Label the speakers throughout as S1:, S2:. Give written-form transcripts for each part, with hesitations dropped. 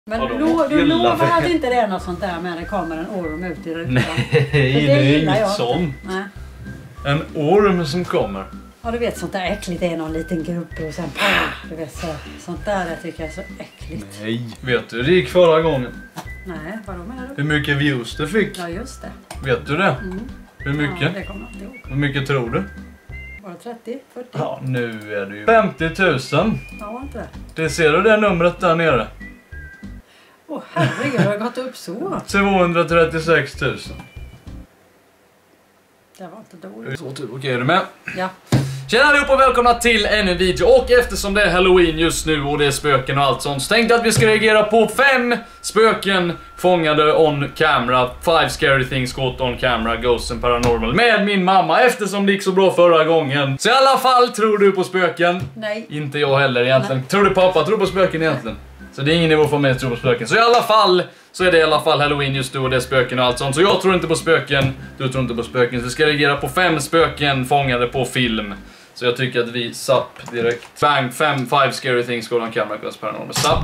S1: Men du lovar att inte det är något sånt där med det kommer en orm ut i rutan?
S2: Nej, det är inget sånt.
S1: Nej.
S2: En orm som kommer.
S1: Ja, du vet sånt där äckligt, det är någon liten gubbe och sen du vet sånt där jag tycker jag är så äckligt.
S2: Nej, vet du det gick förra gången?
S1: Nej, vadå menar du?
S2: Hur mycket views du fick?
S1: Ja, just det.
S2: Vet du det?
S1: Mm.
S2: Hur mycket?
S1: Ja, det kommer jag inte ihåg.
S2: Hur mycket tror du?
S1: Bara 30, 40?
S2: Ja, nu är det ju 50 000.
S1: Ja, var inte det?
S2: Det ser du det numret där nere?
S1: Åh herregud, det har gått upp så.
S2: 236 000.
S1: Det var inte dåligt.
S2: Okej, är du med?
S1: Ja.
S2: Tjena allihopa och välkomna till ännu en video. Och eftersom det är Halloween just nu och det är spöken och allt sånt, så tänkte jag att vi ska reagera på 5 spöken fångade on camera. 5 scary things caught on camera, ghosts and paranormal, med min mamma, eftersom det gick så bra förra gången. Så i alla fall, tror du på spöken?
S1: Nej.
S2: Inte jag heller egentligen. Nej. Tror du pappa tror på spöken egentligen? Så det är ingen i vår familj som tror på spöken. Så i alla fall, så är det i alla fall Halloween just nu och det är spöken och allt sånt. Så jag tror inte på spöken, du tror inte på spöken. Så vi ska reagera på 5 spöken fångade på film. Så jag tycker att vi zapp direkt. Bang, 5 scary things caught on camera, ghosts paranormal. Zapp.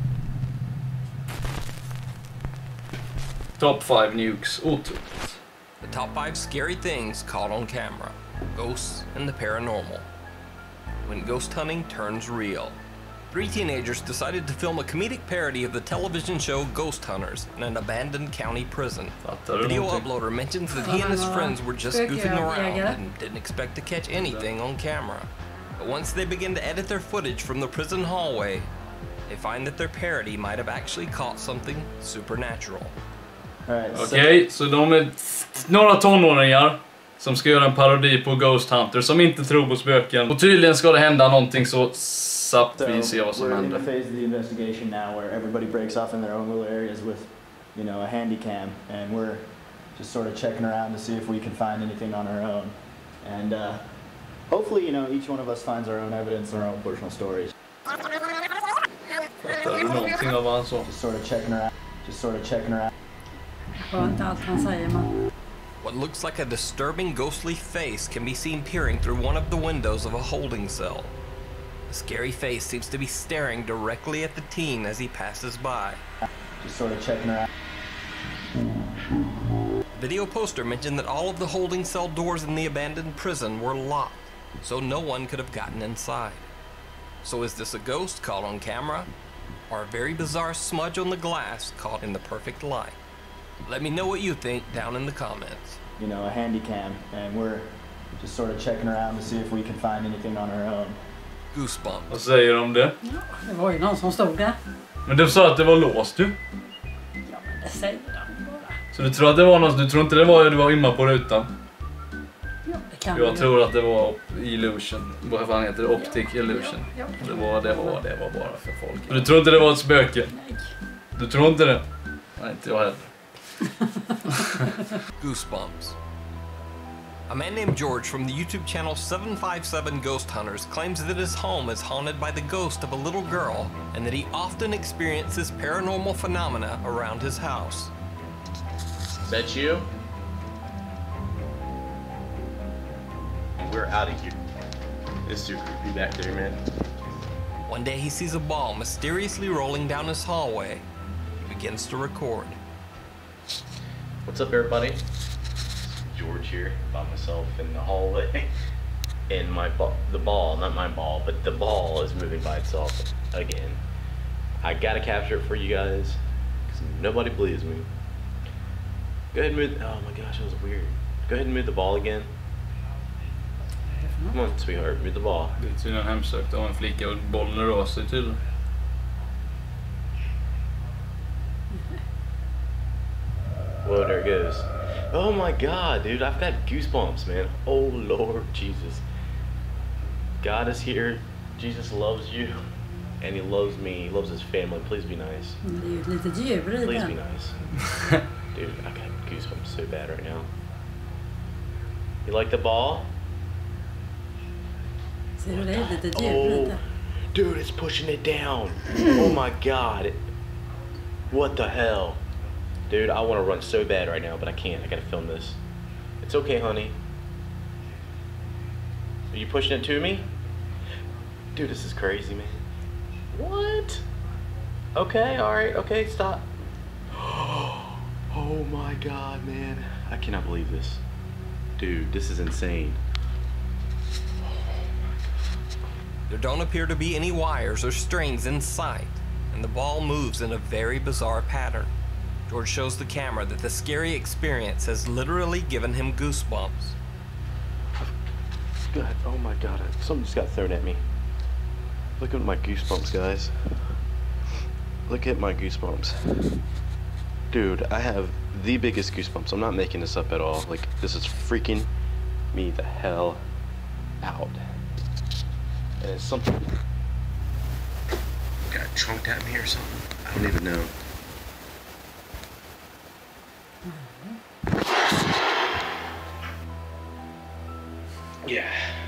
S2: Top 5 nukes. Otroligt.
S3: The top 5 scary things caught on camera. Ghosts and the paranormal. When ghost hunting turns real. 3 teenagers decided to film a comedic parody of the television show Ghost Hunters in an abandoned county prison. The video uploader mentions that he and his friends were just goofing around and didn't expect to catch anything on camera. But once they begin to edit their footage from the prison hallway, they find that their parody might have actually caught something supernatural.
S2: Okej, så de är några tonåringar som ska göra en parodi på Ghost Hunter som inte tror på spöken. Och tydligen ska det hända någonting så vi ser vad som händer.
S4: We're in the phase of the investigation now where everybody breaks off in their own little areas with, you know, a handy cam, and we're just sort of checking around to see if we can find anything on our own. And hopefully, you know, each one of us finds our own evidence and our own personal stories.
S2: Fattar du någonting av vad han sa?
S4: Just sort of checking around.
S1: Skönt allt han säger, man.
S3: What looks like a disturbing ghostly face can be seen peering through one of the windows of a holding cell. The scary face seems to be staring directly at the teen as he passes by.
S4: Just sort of checking around.
S3: Video poster mentioned that all of the holding cell doors in the abandoned prison were locked, so no one could have gotten inside. So is this a ghost caught on camera, or a very bizarre smudge on the glass caught in the perfect light? Let me know what you think down in the comments.
S4: You know, a handy cam, and we're just sort of checking around to see if we can find anything on our own.
S3: Goosebumps.
S2: Vad säger de om det?
S1: Ja, det var ju någon som stod där.
S2: Men du sa att det var låst ju.
S1: Ja, men det säger de bara.
S2: Så du tror att det var något, du tror inte det var imma på rutan?
S1: Ja, det kan
S2: Jag tror att det var illusion. Vad fan heter det? Optic illusion.
S1: Ja.
S2: Det var bara för folk. Du tror inte det var ett spöke?
S1: Nej.
S2: Du tror inte det? Nej, inte jag heller.
S3: Goosebumps. A man named George from the YouTube channel 757 Ghost Hunters claims that his home is haunted by the ghost of a little girl and that he often experiences paranormal phenomena around his house.
S5: That you? We're out of here. It's too creepy back there, man.
S3: One day he sees a ball mysteriously rolling down his hallway. He begins to record.
S5: What's up, everybody? George here by myself in the hallway. And the ball, not my ball, but the ball is moving by itself again. I gotta capture it for you guys because nobody believes me. Go ahead and move. Oh my gosh, that was weird. Go ahead and move the ball again. Come on, sweetheart, move the ball.
S2: Det är tydligen hemsökt av en flicka och bollen rör sig tydligen.
S5: Whoa, there it goes. Oh my god, dude, I've got goosebumps, man. Oh Lord Jesus. God is here. Jesus loves you. And he loves me. He loves his family. Please be nice.
S1: Det är ju ett litet djur i
S5: Please
S1: den.
S5: be nice. Dude, I got goosebumps so bad right now. You like the ball?
S1: Ser du det? Ett litet djur lite.
S5: Dude, it's pushing it down. Oh my god. What the hell? Dude, I want to run so bad right now, but I can't. I gotta film this. It's okay, honey. Are you pushing it to me? Dude, this is crazy, man. What? Okay, alright, okay, stop. Oh my god, man. I cannot believe this. Dude, this is insane.
S3: There don't appear to be any wires or strings in sight, and the ball moves in a very bizarre pattern. George shows the camera that the scary experience has literally given him goosebumps.
S5: God, oh my god, something just got thrown at me. Look at my goosebumps, guys. Look at my goosebumps. Dude, I have the biggest goosebumps. I'm not making this up at all. Like, this is freaking me the hell out. And it's something got chunked at me or something. I don't even know. Yeah.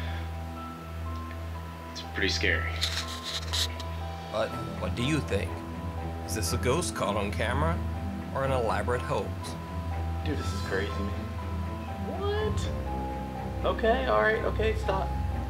S5: It's pretty scary.
S3: But what do you think? Is this a ghost caught on camera or an elaborate hoax?
S5: Dude, this is crazy, man. What? Okay, alright, okay, stop.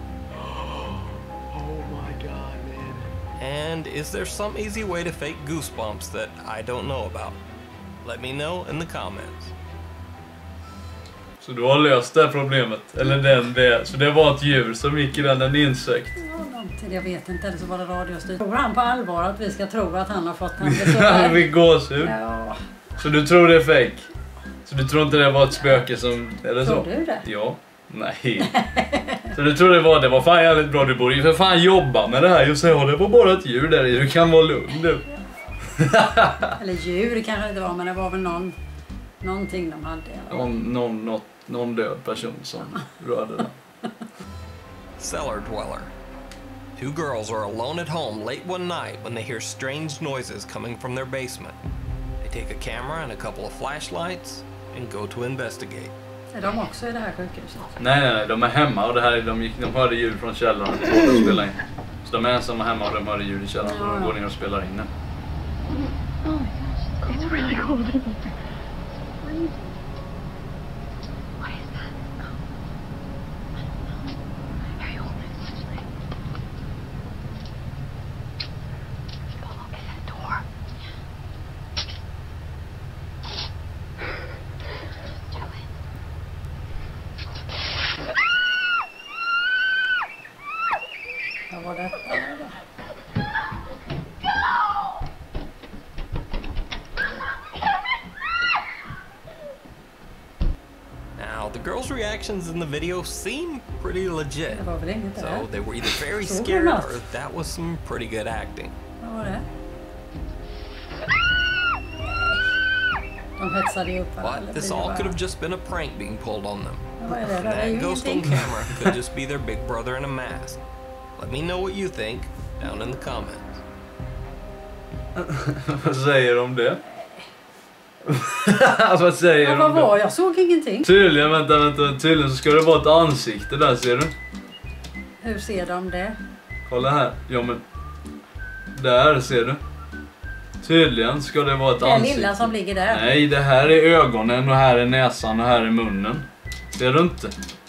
S5: Oh my god, man.
S3: And is there some easy way to fake goosebumps that I don't know about? Let me know in the comments.
S2: Så du har löst det problemet? Eller det? Så det var ett djur som gick i den insekt?
S1: Ja, någonting, jag vet inte. Eller så var det radiostyrt. Tror han på allvar att vi ska tro att han har fått
S2: Han fick gåshud.
S1: Ja.
S2: Så du tror det är fake? Så du tror inte det var ett spöke som... Eller så?
S1: Tror du det?
S2: Ja. Nej. Så du tror det var fan jävligt bra, du borde ju för fan jobba med det här. Jag säger, det var bara ett djur där i, du kan vara lugn du.
S1: Eller djur kanske inte var, men det var väl någonting de hade.
S2: Någon död person som rörde den.
S3: Cellar dweller. Two girls are alone at home late one night when they hear strange noises coming from their basement. They take a camera and a couple of flashlights and go to investigate.
S1: Är de också i det här sjukhuset?
S2: Nej, de är hemma och det här, de hörde ljud från källaren och spelar in. Så de är ensamma hemma och de hörde ljud i källaren och de går ner och spelar in det.
S6: Oh my gosh, it's really cold. What is that? Harry, hold my flashlight. Go look at that door. Do it.
S1: Vad var det?
S3: Now, the girls' reactions in the video seem pretty legit.
S1: Det var väl inget där?
S3: So they were either very
S1: Så
S3: scared
S1: något.
S3: or that was some pretty good acting.
S1: Vad var det? De hetsade ju upp varandra.
S3: But this all could have just been a prank being pulled on them.
S1: Vad är det? Det är ju
S3: That ghost on
S1: ingenting.
S3: camera could just be their big brother in a mask. Let me know what you think down in the comments.
S2: Vad säger de om det? Vad säger de
S1: Vad
S2: om det?
S1: var? Jag såg ingenting.
S2: Tydligen, vänta. Tydligen så ska det vara ett ansikte där, ser du?
S1: Hur ser de det?
S2: Kolla här. Ja men... Där ser du. Tydligen ska det vara ett
S1: Det
S2: ansikte.
S1: lilla som ligger där.
S2: Nej, det här är ögonen och här är näsan och här är munnen. Ser du inte?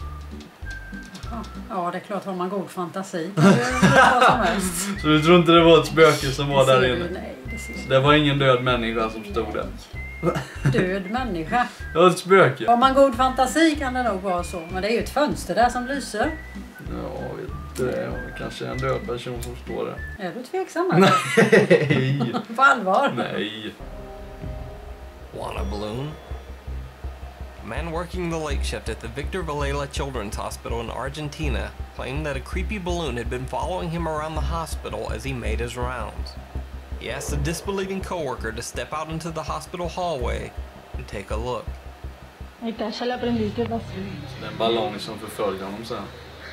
S1: Ja, det är klart, har man god fantasi. Det är vad som helst.
S2: Så du tror inte det var ett spöke som var
S1: Det
S2: där
S1: ser du?
S2: inne?
S1: Nej, det ser
S2: Så det var ingen död människa som stod där.
S1: Död människa.
S2: Det var ett spöke.
S1: Har man god fantasi kan det nog vara så. Men det är ju ett fönster där som lyser.
S2: Ja, vet inte det. Kanske en död person som står där.
S1: Är du tveksam? Eller?
S2: Nej.
S1: På allvar?
S2: Nej.
S3: Want a balloon? A man working the late shift at the Victor Varela Children's Hospital in Argentina claimed that a creepy balloon had been following him around the hospital as he made his rounds. He asked a disbelieving coworker to step out into the hospital hallway and take a look.
S6: Ahí está, ya la aprendí. ¿Qué pasa?
S2: Det är en ballong som förföljer honom sen.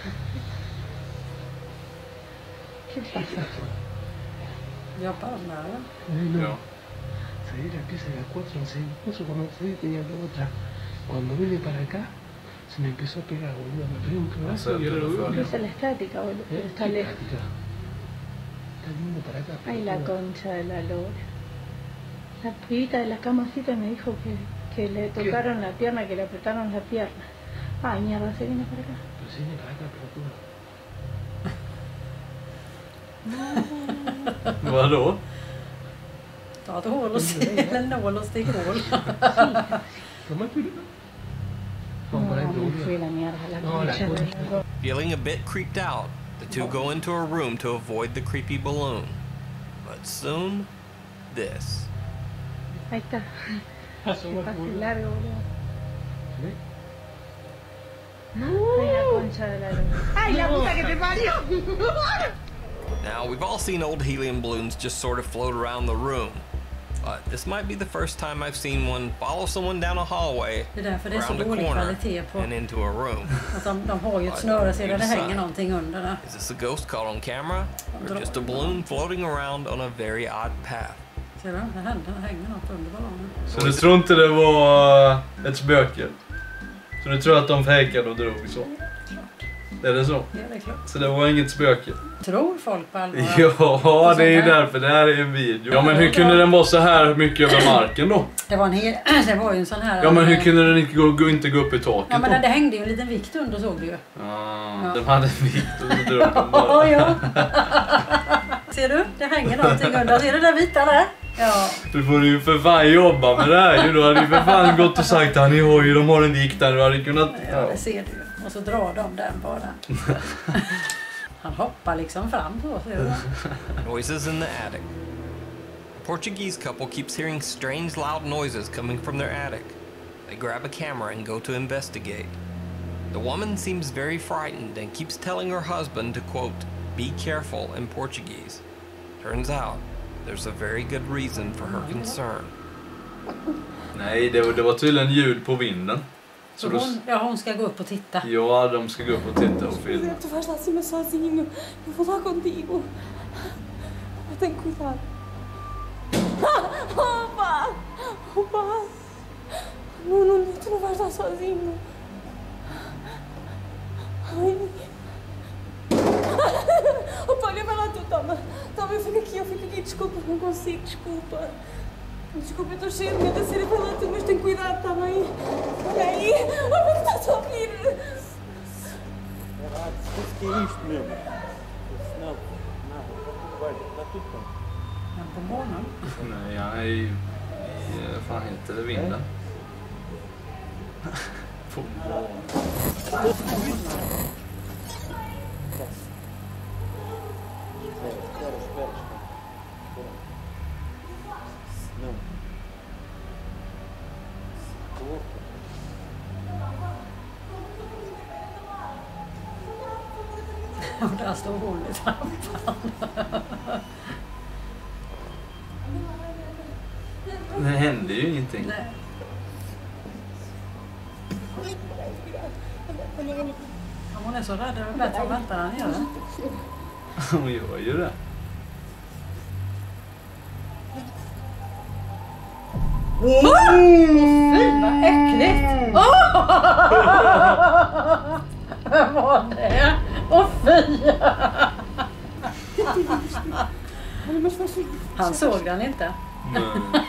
S6: ¿Qué pasa?
S1: Jobbar de där eller?
S2: Ja.
S7: Salí de la pieza de las 4 enseguida. Eso cuando salí tenía la otra. Cuando vine para acá, se me empezó a pegar, boludo. Me pegué un cagazo y ahora lo veo acá.
S6: Esa es la estática, boludo. Pero está lejos.
S7: Está viniendo para acá.
S6: Ay, la concha de la lora. La pibita de la camacita me dijo que le tocaron la pierna, que le apretaron la pierna. Ay, mierda, se viene para acá.
S7: Pero se viene para acá, pero tú.
S2: Vadå?
S1: Ta ett hål och eller nål och stick hål.
S7: De har inte det. Bara inte
S3: Feeling a bit creeped out, the two go into a room to avoid the creepy balloon. But soon, this.
S6: Ahí está. Qué fácil, largo, boludo. Ay, la concha de la luna. Ay, la puta que te parió.
S3: Now, we've all seen old helium balloons just sort of float around the room. But this might be the first time I've seen one follow someone down a hallway,
S1: Det är därför det är så
S3: around a
S1: dålig
S3: corner,
S1: kvalitet på
S3: and into a room.
S1: att de har ju ett snöre så det hänger någonting under där.
S3: Is this a ghost caught on camera, or just a balloon floating around on a very odd path?
S1: Ser du? Det hänger något under ballongen.
S2: Så du tror inte det var ett spöke? Så du tror att de fejkade och drog så? Är det så?
S1: Ja, det är klart.
S2: Så det var inget spöke?
S1: Tror folk på allvar?
S2: Ja, det är ju därför det här är en video. Ja, men hur kunde den vara så här mycket över marken då?
S1: Det var ju en sån här...
S2: Ja, men hur kunde den inte gå upp i taket
S1: Ja, men
S2: då?
S1: det hängde ju en liten vikt under, såg du ju.
S2: Ja. De hade en vikt och så drog de bara.
S1: Ja. Ser du? Det hänger någonting under. Ser du det vita där? Ja.
S2: Du får ju för fan jobba med det här. Du hade ju för fan gått och sagt att ni har ju, de har en vikt där. Du hade kunnat...
S1: Ja, det ser du ju. Och så drar de den bara. Han hoppar liksom fram så, ser du?
S3: Noises in the attic. A Portuguese couple keeps hearing strange loud noises coming from their attic. They grab a camera and go to investigate. The woman seems very frightened and keeps telling her husband to, quote, be careful in Portuguese. Turns out, there's a very good reason for her concern.
S2: Nej, det var tydligen ljud på vinden.
S1: Så hon ska gå upp och titta.
S2: Ja, de ska gå upp och titta och filma.
S8: Tu vais lá cima sozinho. Eu vou lá contigo. Tem cuidado. Opa! Opa! Não, tu não vais lá sozinho. Ai. Opa, olha, vai lá tu, toma. Toma, eu fico aqui, desculpa, não consigo, desculpa. Desculpa, eu estou cheia de medo a sério, vai lá tu, mas tem cuidado, está bem? Olha aí, olha que estás a ouvir.
S4: Que é isto mesmo? Não, vai, está tudo bem.
S1: På morgonen.
S2: Nej, han är ju... Fan heter det vinden? På
S1: Och där står hon i trappan.
S2: Det händer ju ingenting.
S1: Nej. Om hon är så rädd, det är bättre att vänta än göra.
S2: Hon gör ju det.
S1: Fy, vad äckligt! Vad var det? Fy! Han såg den inte.
S2: Nej.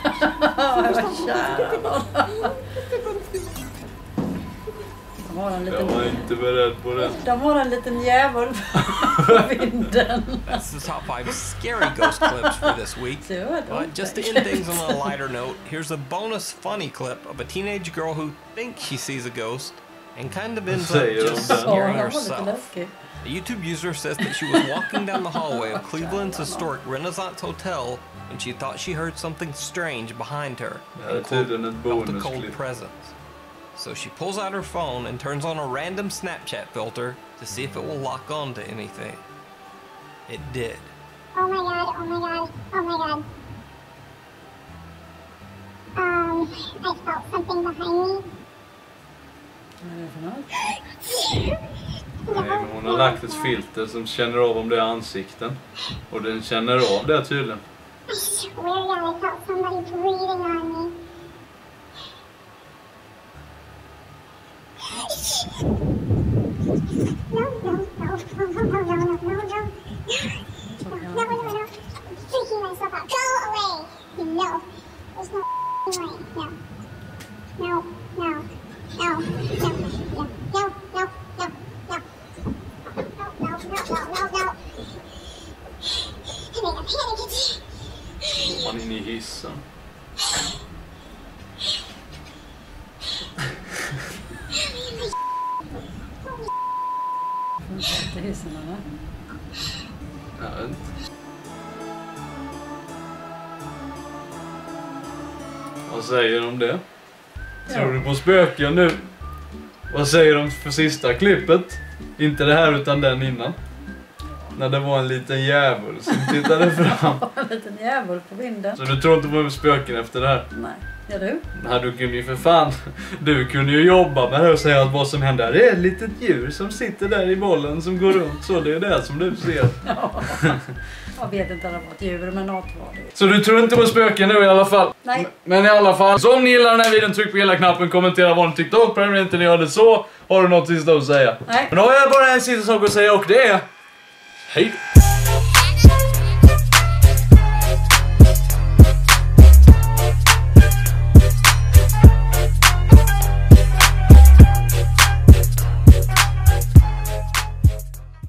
S1: De har en liten...
S2: Jag var inte beredd på det.
S1: De har en liten jävel på vinden.
S3: That's the top 5 scary ghost clips for this week. But just to end things on a lighter note, here's a bonus funny clip of a teenage girl who thinks she sees a ghost and kind of ends up just scaring herself. A YouTube user says that she was walking down the hallway of Cleveland's historic Renaissance Hotel when she thought she heard something strange behind her and, quote, felt a cold presence. So she pulls out her phone and turns on a random Snapchat filter to see if it will lock on to anything. It did.
S9: Oh my god, oh my god, oh my god. I felt something behind me.
S2: Nej, men hon har lagt ett filter som känner av om det är ansikten. Och den känner av det tydligen.
S9: I swear God, I felt somebody breathing on me. No. Freaking myself out. Go away. No. There's no way. No.
S2: Man in i hiss. ledsen.
S1: Inte hissen, eller?
S2: Jag vet inte. Vad säger de om det? Tror du på spöken nu? Vad säger de för sista klippet? Inte det här utan den innan. När det var en liten djävul som tittade fram.
S1: En liten djävul på vinden.
S2: Så du tror inte på spöken efter det här?
S1: Nej. Gör du?
S2: Nej, du kunde ju för fan. Du kunde ju jobba med det och säga att vad som händer. Det är ett litet djur som sitter där i bollen som går runt. Så det är det som du ser.
S1: Ja. Jag vet inte om det var ett djur, men något var det.
S2: Så du tror inte på spöken nu i alla fall?
S1: Nej.
S2: Men i alla fall, så om ni gillar den här videon, tryck på hela knappen, kommentera vad ni tyckte och prenumerera inte ni gör det så. Har du något sista att säga?
S1: Nej.
S2: Men då har jag bara en sista sak att säga och det är... Hej!